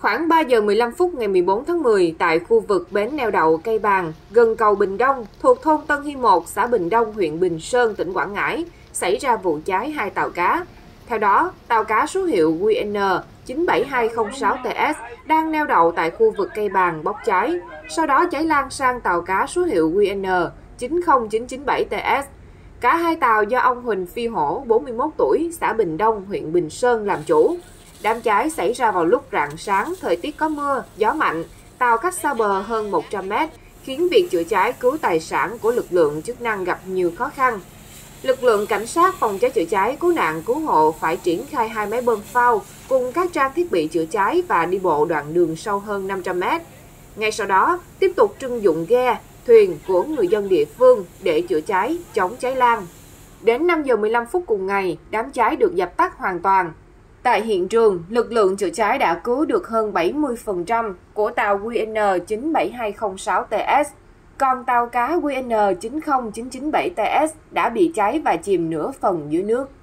Khoảng 3 giờ 15 phút ngày 14 tháng 10, tại khu vực bến neo đậu Cây Bàng, gần cầu Bình Đông, thuộc thôn Tân Hy 1, xã Bình Đông, huyện Bình Sơn, tỉnh Quảng Ngãi, xảy ra vụ cháy 2 tàu cá. Theo đó, tàu cá số hiệu QN 97206TS đang neo đậu tại khu vực Cây Bàng bốc cháy. Sau đó cháy lan sang tàu cá số hiệu QN 90997TS. Cả hai tàu do ông Huỳnh Phi Hổ, 41 tuổi, xã Bình Đông, huyện Bình Sơn làm chủ. Đám cháy xảy ra vào lúc rạng sáng, thời tiết có mưa, gió mạnh, tàu cách xa bờ hơn 100 mét, khiến việc chữa cháy cứu tài sản của lực lượng chức năng gặp nhiều khó khăn. Lực lượng cảnh sát phòng cháy chữa cháy cứu nạn cứu hộ phải triển khai 2 máy bơm phao cùng các trang thiết bị chữa cháy và đi bộ đoạn đường sâu hơn 500 mét. Ngay sau đó, tiếp tục trưng dụng ghe, thuyền của người dân địa phương để chữa cháy, chống cháy lan. Đến 5 giờ 15 phút cùng ngày, đám cháy được dập tắt hoàn toàn. Tại hiện trường, lực lượng chữa cháy đã cứu được hơn 70% của tàu QN 97206TS, còn tàu cá QN 90997TS đã bị cháy và chìm nửa phần dưới nước.